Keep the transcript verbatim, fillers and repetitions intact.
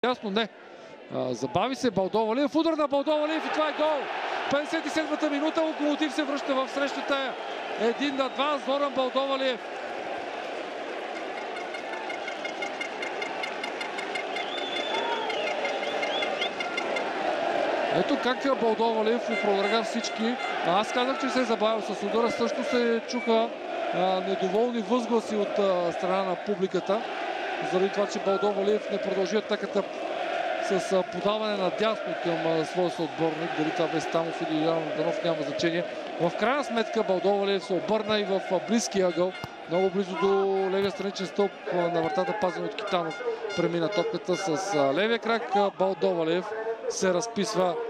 дясно, не. А, забави се Балдовалиев, удар на Балдовалиев и това е гол. петдесет и седмата минута, Локомотив се връща в срещата. Един на два, Зоран Балдовалиев. Ето как Балдовалиев опровърга всички. Аз казах, че се е забавил с удара. Също се чуха а, недоволни възгласи от а, страна на публиката. Заради това, че Балдовалиев не продължи атаката с а, подаване на дясно към а, своя съотборник. Дали това бе Стамов или Илян Данов, няма значение. В крайна сметка Балдовалиев се обърна и в а, близкия ъгъл. Много близо до левия страничен стълб на вратата, пазен от Китанов. Премина топката с а, левия крак. Балдовалиев се разписва